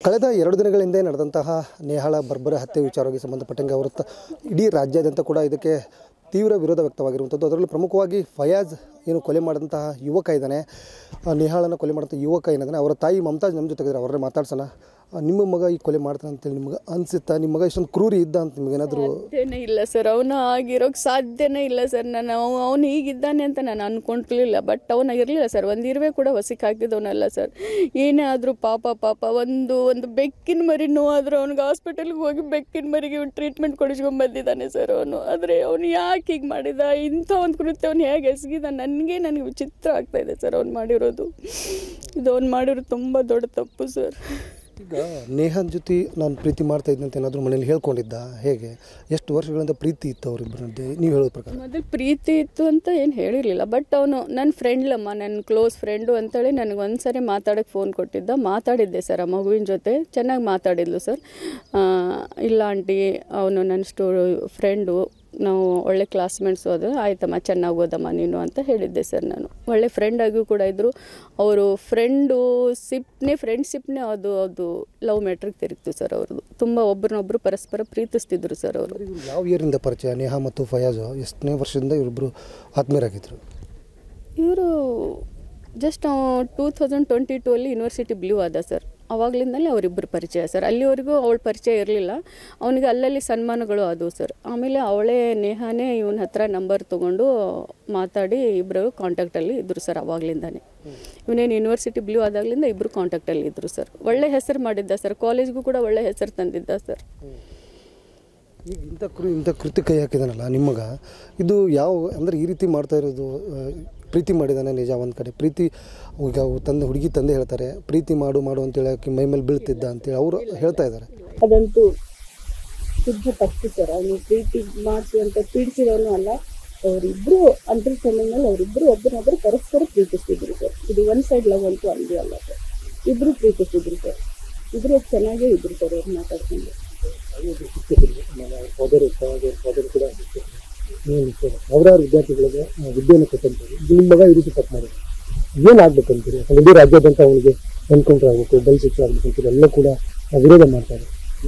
ಕಳೆದ 2 ದಿನಗಳ ಹಿಂದೆ ನಡೆದಂತಹ ನೇಹಾಳ ಬರ್ಬರ ಹತ್ಯೆ ವಿಚಾರವಾಗಿ ಸಂಬಂಧಪಟ್ಟಂಗೆ ಇಡೀ ರಾಜ್ಯಾದ್ಯಂತ ಕೂಡ ಇದಕ್ಕೆ ತೀವ್ರ ವಿರೋಧ ವ್ಯಕ್ತವಾಗಿರುವಂಥದ್ದು. ಅದರಲ್ಲೂ ಪ್ರಮುಖವಾಗಿ ಫಯಾಜ್ ಏನು ಕೊಲೆ ಮಾಡಿದಂತಹ ಯುವಕ ಇದ್ದಾನೆ, ನೇಹಾಳನ್ನು ಕೊಲೆ ಮಾಡಿದಂಥ ಯುವಕ ಏನಿದ್ದಾನೆ, ಅವರ ತಾಯಿ ಮಮತಾಜ್ ನಮ್ಮ ಜೊತೆಗಿದ್ದಾರೆ. ಅವರನ್ನೇ ಮಾತಾಡ್ಸೋಣ. ನಿಮ್ಮ ಮಗ ಈ ಕೊಲೆ ಮಾಡ್ತಾನೆ ಅಂತೇಳಿ ನಿಮ್ಗೆ ಅನಿಸುತ್ತಾ? ನಿಮ್ಮ ಮಗ ಇಷ್ಟೊಂದು ಕ್ರೂರಿ ಇದ್ದ ಅಂತ ನಿಮಗೇನಾದರೂ? ಸಾಧ್ಯನೇ ಇಲ್ಲ ಸರ್, ಅವನು ಆಗಿರೋಕ್ಕೆ ಸಾಧ್ಯನೇ ಇಲ್ಲ ಸರ್. ಅವನು ಹೀಗಿದ್ದಾನೆ ಅಂತ ನಾನು ಅಂದ್ಕೊಂಡಿರಲಿಲ್ಲ. ಬಟ್ ಅವನ ಇರಲಿಲ್ಲ ಸರ್, ಒಂದು ಇರುವೆ ಕೂಡ ಹೊಸಿಗೆ ಹಾಕಿದವನಲ್ಲ ಸರ್. ಏನೇ ಆದರೂ ಪಾಪ ಒಂದು ಬೆಕ್ಕಿನ ಮರಿ ನೋವಾದರೂ ಅವ್ನಿಗೆ ಹಾಸ್ಪಿಟಲ್ಗೆ ಹೋಗಿ ಬೆಕ್ಕಿನ ಮರಿಗೆ ಟ್ರೀಟ್ಮೆಂಟ್ ಕೊಡಿಸ್ಕೊಂಡು ಬಂದಿದ್ದಾನೆ ಸರ್ ಅವನು. ಆದರೆ ಅವನು ಯಾಕೆ ಹೀಗೆ ಮಾಡಿದ, ಇಂಥ ಒಂದು ಕೃತ್ಯ ಅವನು ಹೇಗೆ ಎಸಗಿದ, ನನಗೆ ವಿಚಿತ್ರ ಆಗ್ತಾಯಿದೆ ಸರ್ ಅವ್ನು ಮಾಡಿರೋದು. ಇದು ಅವ್ನು ಮಾಡಿರೋದು ತುಂಬ ದೊಡ್ಡ ತಪ್ಪು ಸರ್. ಈಗ ನೇಹಾನ್ ಜೊತೆ ನಾನು ಪ್ರೀತಿ ಮಾಡ್ತಾ ಇದ್ದಂತ ಏನಾದರೂ ಮನೇಲಿ ಹೇಳ್ಕೊಂಡಿದ್ದ? ಹೇಗೆ, ಎಷ್ಟು ವರ್ಷಗಳಿಂದ ಪ್ರೀತಿ ಇತ್ತು ಅವರಿಬ್ಬರದ್ದು ನೀವು ಹೇಳೋದು ಪ್ರಕಾರ? ಮೊದಲು ಪ್ರೀತಿ ಇತ್ತು ಅಂತ ಏನು ಹೇಳಿರಲಿಲ್ಲ. ಬಟ್ ಅವನು ನನ್ನ ಫ್ರೆಂಡ್ಲಮ್ಮ, ನನ್ನ ಕ್ಲೋಸ್ ಫ್ರೆಂಡು ಅಂತೇಳಿ ನನಗೆ ಒಂದು ಸಾರಿ ಮಾತಾಡೋಕ್ಕೆ ಫೋನ್ ಕೊಟ್ಟಿದ್ದ. ಮಾತಾಡಿದ್ದೆ ಸರ್ ಆ ಮಗುವಿನ ಜೊತೆ, ಚೆನ್ನಾಗಿ ಮಾತಾಡಿದ್ಲು ಸರ್. ಇಲ್ಲ ಆಂಟಿ, ಅವನು ನನ್ನ ಫ್ರೆಂಡು, ನಾವು ಒಳ್ಳೆ ಕ್ಲಾಸ್ಮೇಟ್ಸು, ಅದು ಆಯ್ತಮ್ಮ ಚೆನ್ನಾಗಿ ಓದಮ್ಮ ನೀನು ಅಂತ ಹೇಳಿದ್ದೆ ಸರ್. ನಾನು ಒಳ್ಳೆ ಫ್ರೆಂಡಾಗಿಯೂ ಕೂಡ ಇದ್ದರು. ಅವರು ಫ್ರೆಂಡ್ಶಿಪ್ನೇ ಅದು ಲವ್ ಮ್ಯಾಟ್ರಿಗೆ ತಿರುಗಿತು ಸರ್ ಅವ್ರದ್ದು. ತುಂಬ ಒಬ್ಬರನ್ನೊಬ್ಬರು ಪರಸ್ಪರ ಪ್ರೀತಿಸ್ತಿದ್ರು ಸರ್ ಅವರು. ಯಾವ ಇಯರಿಂದ ಪರಿಚಯ ನೇಹಾ ಮತ್ತು ಫಯಾಜ್? ಎಷ್ಟನೇ ವರ್ಷದಿಂದ ಇವರಿಬ್ಬರು ಆತ್ಮೀಯರಾಗಿದ್ದರು? ಇವರು ಜಸ್ಟ್ 2022 ಯೂನಿವರ್ಸಿಟಿ ಬ್ಲೂ ಆದ ಸರ್. ಆವಾಗಲಿಂದಲೇ ಅವರಿಬ್ಬರು ಪರಿಚಯ ಸರ್. ಅಲ್ಲಿವರೆಗೂ ಅವಳ ಪರಿಚಯ ಇರಲಿಲ್ಲ. ಅವನಿಗೆ ಅಲ್ಲಲ್ಲಿ ಸನ್ಮಾನಗಳು ಆದವು ಸರ್. ಆಮೇಲೆ ಅವಳೇ ನೇಹಾನೇ ಇವನ ಹತ್ರ ನಂಬರ್ ತೊಗೊಂಡು ಮಾತಾಡಿ ಇಬ್ಬರು ಕಾಂಟ್ಯಾಕ್ಟಲ್ಲಿ ಇದ್ದರು ಸರ್. ಆವಾಗಲಿಂದಾನೆ ಇವನೇನು ಯೂನಿವರ್ಸಿಟಿ ಬ್ಲೂ ಆದಾಗಲಿಂದ ಇಬ್ಬರು ಕಾಂಟ್ಯಾಕ್ಟಲ್ಲಿ ಇದ್ದರು ಸರ್. ಒಳ್ಳೆ ಹೆಸರು ಮಾಡಿದ್ದ ಸರ್, ಕಾಲೇಜ್ಗೂ ಕೂಡ ಒಳ್ಳೆ ಹೆಸರು ತಂದಿದ್ದ ಸರ್. ಈಗ ಇಂಥ ಕೃತ್ಯ ಕೈ ಹಾಕಿದಾನಲ್ಲ ನಿಮ್ಮಗ, ಇದು ಯಾವ ಅಂದರೆ ಈ ರೀತಿ ಮಾಡ್ತಾ ಇರೋದು? ಪ್ರೀತಿ ಮಾಡಿದ್ದಾನೆ ನಿಜ ಒಂದು ಕಡೆ, ಪ್ರೀತಿ ಈಗ ಹುಡುಗಿ ತಂದೆ ಹೇಳ್ತಾರೆ ಪ್ರೀತಿ ಮಾಡು ಅಂತೇಳಿ ಆಕೆ ಮೈ ಮೇಲೆ ಬೀಳ್ತಿದ್ದ ಅಂತೇಳಿ ಅವರು ಹೇಳ್ತಾ ಇದ್ದಾರೆ. ಅದಂತೂ ಶುದ್ಧ ತಪ್ಪು ಸರ್. ಅವನು ಪ್ರೀತಿ ಮಾಡಿಸಿ ಅಂತ ಪೀಡಿಸಿದವನು ಅಲ್ಲ. ಅವರಿಬ್ಬರು ಅಂಡರ್ಸ್ಟ್ಯಾಂಡಿಂಗಲ್ಲಿ ಅವರಿಬ್ಬರು ಒಬ್ಬರನ್ನೊಬ್ಬರು ಪರಸ್ಪರ ಪ್ರೀತಿಸ್ತಿದ್ರು ಸರ್. ಇದು ಒನ್ ಸೈಡ್ ಲವ್ ಅಂತೂ ಅಲ್ಲೇ ಅಲ್ಲ ಸರ್. ಇಬ್ಬರು ಪ್ರೀತಿಸ್ತಿದ್ರು ಸರ್. ಇಬ್ಬರು ಚೆನ್ನಾಗೇ ಇದ್ರು ಸರ್ ಅವ್ರು ಮಾತಾಡ್ಕೊಂಡು. ಸಾವಿರಾರು ವಿದ್ಯಾರ್ಥಿಗಳಿಗೆ ವಿದ್ಯೆಯನ್ನು ಕೊಟ್ಟಂತಾರೆ. ನಿಮ್ಮ ಮಗ ಈ ರೀತಿ ತಪ್ಪು ಮಾಡಿದ್ರು, ಏನಾಗಬೇಕಂತೀರಿ? ಯಾಕಂದ್ರೆ ಇಡೀ ರಾಜ್ಯಾದ್ಯಂತ ಅವನಿಗೆ ಎನ್ಕೌಂಟರ್ ಆಗಬೇಕು, ಬಲ್ ಶಿಕ್ಷೆ ಆಗಬೇಕಂತೀರಿ, ಎಲ್ಲ ಕೂಡ ವಿರೋಧ ಮಾಡ್ತಾರೆ.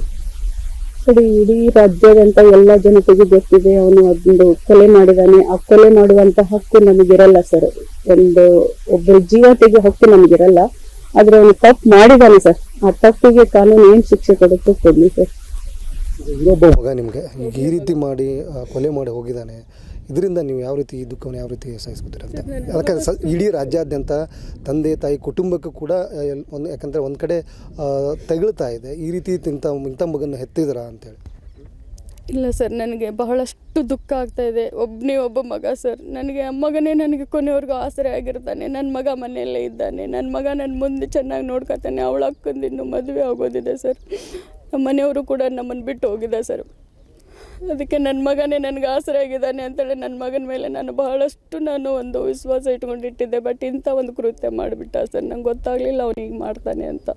ಸರಿ, ಇಡೀ ರಾಜ್ಯಾದ್ಯಂತ ಎಲ್ಲ ಜನತೆಗೂ ಗೊತ್ತಿದೆ ಅವನು ಒಂದು ಕೊಲೆ ಮಾಡಿದಾನೆ. ಆ ಕೊಲೆ ಮಾಡುವಂತ ಹಕ್ಕು ನಮಗಿರಲ್ಲ ಸರ್. ಒಬ್ಬ ಜೀವ ತೆಗೆಯೋ ಹಕ್ಕು ನಮಗಿರಲ್ಲ. ಆದ್ರೆ ಅವನು ತಪ್ಪು ಮಾಡಿದಾನೆ ಸರ್. ಆ ತಪ್ಪಿಗೆ ಕಾನೂನು ಏನ್ ಶಿಕ್ಷೆ ಕೊಡುತ್ತೋ ಕೊಡ್ಲಿ ಸರ್. ಇನ್ನೊಬ್ಬ ಮಗ ನಿಮಗೆ ಈಗ ಈ ರೀತಿ ಮಾಡಿ ಕೊಲೆ ಮಾಡಿ ಹೋಗಿದ್ದಾನೆ, ಇದರಿಂದ ನೀವು ಯಾವ ರೀತಿ ದುಃಖವನ್ನು ಯಾವ ರೀತಿ ಸಹಿಸ್ಕೊತೀರ ಅಂತ? ಯಾಕಂದರೆ ಇಡೀ ರಾಜ್ಯಾದ್ಯಂತ ತಂದೆ ತಾಯಿ ಕುಟುಂಬಕ್ಕೂ ಕೂಡ ಯಾಕಂದರೆ ಒಂದು ಕಡೆ ತಗಳ್ತಾ ಇದೆ, ಈ ರೀತಿ ಇಂಥ ಮಗನ್ನು ಹೆತ್ತಿದ್ರ ಅಂತೇಳಿ. ಇಲ್ಲ ಸರ್, ನನಗೆ ಬಹಳಷ್ಟು ದುಃಖ ಆಗ್ತಾ ಇದೆ. ಒಬ್ಬ ಮಗ ಸರ್. ನನಗೆ ಮಗನೇ ನನಗೆ ಕೊನೆವರೆಗೂ ಆಸರೆ ಆಗಿರ್ತಾನೆ. ನನ್ನ ಮಗ ಮನೆಯಲ್ಲೇ ಇದ್ದಾನೆ. ನನ್ನ ಮಗ ನನ್ನ ಮುಂದೆ ಚೆನ್ನಾಗಿ ನೋಡ್ಕೊತಾನೆ. ಅವಳ ಅಕ್ಕಂದಿನ್ನು ಮದುವೆ ಆಗೋದಿದೆ ಸರ್. ನಮ್ಮ ಮನೆಯವರು ಕೂಡ ನಮ್ಮನ್ನು ಬಿಟ್ಟು ಹೋಗಿದೆ ಸರ್. ಅದಕ್ಕೆ ನನ್ನ ಮಗನೇ ನನಗೆ ಆಸರೆ ಆಗಿದ್ದಾನೆ ಅಂತೇಳಿ ನನ್ನ ಮಗನ ಮೇಲೆ ಬಹಳಷ್ಟು ಒಂದು ವಿಶ್ವಾಸ ಇಟ್ಕೊಂಡಿಟ್ಟಿದ್ದೆ. ಬಟ್ ಇಂಥ ಒಂದು ಕೃತ್ಯ ಮಾಡಿಬಿಟ್ಟ ಸರ್. ನಂಗೆ ಗೊತ್ತಾಗಲಿಲ್ಲ ಅವನು ಹೀಗೆ ಮಾಡ್ತಾನೆ ಅಂತ.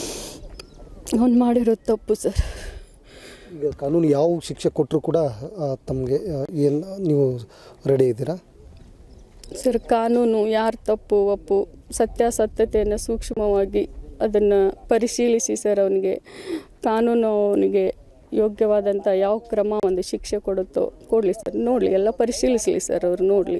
ಅವನು ಮಾಡಿರೋದು ತಪ್ಪು ಸರ್. ಈಗ ಕಾನೂನು ಯಾವ ಶಿಕ್ಷೆ ಕೊಟ್ಟರು ಕೂಡ ತಮಗೆ ಏನು ನೀವು ರೆಡಿ ಇದ್ದೀರಾ ಸರ್? ಕಾನೂನು ಯಾರು ತಪ್ಪು ಒಪ್ಪು ಸತ್ಯಾಸತ್ಯತೆಯನ್ನು ಸೂಕ್ಷ್ಮವಾಗಿ ಅದನ್ನು ಪರಿಶೀಲಿಸಿ ಸರ್, ಕಾನೂನು ಅವನಿಗೆ ಯೋಗ್ಯವಾದಂಥ ಯಾವ ಕ್ರಮ ಒಂದು ಶಿಕ್ಷೆ ಕೊಡುತ್ತೋ ಕೊಡಲಿ ಸರ್. ನೋಡಲಿ, ಎಲ್ಲ ಪರಿಶೀಲಿಸಲಿ ಸರ್, ಅವ್ರು ನೋಡಲಿ.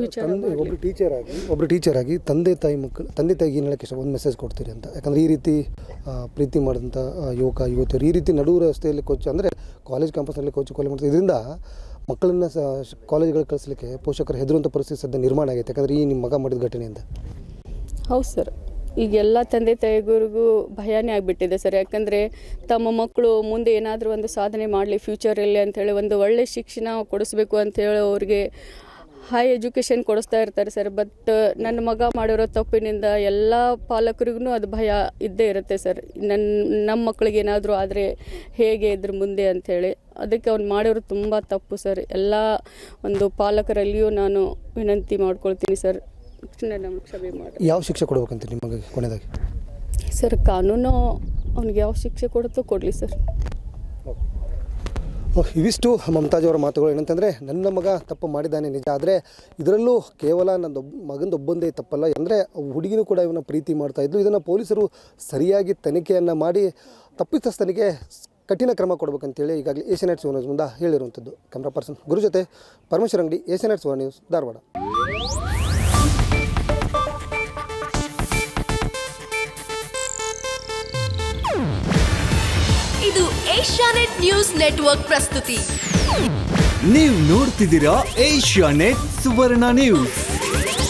ಒಬ್ಬರು ಟೀಚರ್ ಆಗಿ ತಂದೆ ತಾಯಿಗೆ ಏನು ಹೇಳೋಕ್ಕೆ ಒಂದು ಮೆಸೇಜ್ ಕೊಡ್ತೀರಿ ಅಂತ? ಯಾಕಂದರೆ ಈ ರೀತಿ ಪ್ರೀತಿ ಮಾಡಿದಂಥ ಯುವತಿಯರು ಈ ರೀತಿ ನಡು ರಸ್ತೆಯಲ್ಲಿ ಅಂದರೆ ಕಾಲೇಜ್ ಕ್ಯಾಂಪಸ್ನಲ್ಲಿ ಕೊಲೆ ಮಾಡ್ತಾರೆ. ಇದರಿಂದ ಮಕ್ಕಳನ್ನು ಕಾಲೇಜ್ಗಳಿಗೆ ಕಳಿಸ್ಲಿಕ್ಕೆ ಪೋಷಕರು ಹೆದರುವಂಥ ಪರಿಸ್ಥಿತಿ ಸದ್ಯ ನಿರ್ಮಾಣ ಆಗೈತೆ. ಯಾಕಂದರೆ ಈ ನಿಮ್ಮ ಮಗ ಮಾಡಿದ ಘಟನೆಯಿಂದ. ಹೌದು ಸರ್, ಈಗ ಎಲ್ಲ ತಂದೆ ತಾಯಿಗಳಿಗೂ ಭಯನೇ ಆಗಿಬಿಟ್ಟಿದೆ ಸರ್. ಯಾಕಂದರೆ ತಮ್ಮ ಮಕ್ಕಳು ಮುಂದೆ ಏನಾದರೂ ಒಂದು ಸಾಧನೆ ಮಾಡಲಿ ಫ್ಯೂಚರಲ್ಲಿ ಅಂಥೇಳಿ ಒಂದು ಒಳ್ಳೆ ಶಿಕ್ಷಣ ಕೊಡಿಸ್ಬೇಕು ಅಂಥೇಳಿ ಅವ್ರಿಗೆ ಹೈ ಎಜುಕೇಷನ್ ಕೊಡಿಸ್ತಾ ಇರ್ತಾರೆ ಸರ್. ಬಟ್ ನನ್ನ ಮಗ ಮಾಡಿರೋ ತಪ್ಪಿನಿಂದ ಎಲ್ಲ ಪಾಲಕರಿಗೂ ಅದು ಭಯ ಇದ್ದೇ ಇರುತ್ತೆ ಸರ್. ನಮ್ಮ ಮಕ್ಕಳಿಗೆ ಏನಾದರೂ ಆದರೆ ಹೇಗೆ ಇದ್ರ ಮುಂದೆ ಅಂಥೇಳಿ. ಅದಕ್ಕೆ ಅವ್ನು ಮಾಡಿರೋ ತುಂಬ ತಪ್ಪು ಸರ್. ಎಲ್ಲ ಒಂದು ಪಾಲಕರಲ್ಲಿಯೂ ನಾನು ವಿನಂತಿ ಮಾಡ್ಕೊಳ್ತೀನಿ ಸರ್, ಕ್ಷಮೆ ಮಾಡಿ. ಯಾವ ಶಿಕ್ಷೆ ಕೊಡ್ಬೇಕಂತ ನಿಮಗೆ ಕೊನೆಯದಾಗಿ? ಸರ್, ಕಾನೂನು ಅವ್ನಿಗೆ ಯಾವ ಶಿಕ್ಷೆ ಕೊಡುತ್ತೋ ಕೊಡಲಿ ಸರ್. ಇವಿಷ್ಟು ಮಮತಾಜ್ ಅವರ ಮಾತುಗಳು. ಏನಂತಂದರೆ ನನ್ನ ಮಗ ತಪ್ಪು ಮಾಡಿದ್ದಾನೆ ನಿಜ, ಆದರೆ ಇದರಲ್ಲೂ ಕೇವಲ ನನ್ನ ಮಗಂದೊಬ್ಬಂದೇ ತಪ್ಪಲ್ಲ, ಅಂದರೆ ಹುಡುಗಿನೂ ಕೂಡ ಇವನ್ನ ಪ್ರೀತಿ ಮಾಡ್ತಾಯಿದ್ಲು. ಇದನ್ನು ಪೊಲೀಸರು ಸರಿಯಾಗಿ ತನಿಖೆಯನ್ನು ಮಾಡಿ ತಪ್ಪಿತಸ್ಥನಿಗೆ ಕಠಿಣ ಕ್ರಮ ಕೊಡಬೇಕಂತೇಳಿ ಈಗಾಗಲೇ ಏಷ್ಯಾನೆಟ್ ಸುವರ್ಣ ನ್ಯೂಸ್ ಮುಂದೆ ಹೇಳಿರುವಂಥದ್ದು. ಕ್ಯಾಮ್ರಾ ಪರ್ಸನ್ ಗುರು ಜೊತೆ ಪರಮೇಶ್ವರ್ ಅಂಗಡಿ, ಏಷ್ಯಾನೆಟ್ ಸುವರ್ಣ ನ್ಯೂಸ್, ಧಾರವಾಡ. ಇದು ಏಷ್ಯಾನೆಟ್ ನ್ಯೂಸ್ ನೆಟ್ವರ್ಕ್ ಪ್ರಸ್ತುತಿ. ನೀವು ನೋಡ್ತಿದ್ದೀರಾ ಏಷ್ಯಾನೆಟ್ ಸುವರ್ಣ ನ್ಯೂಸ್.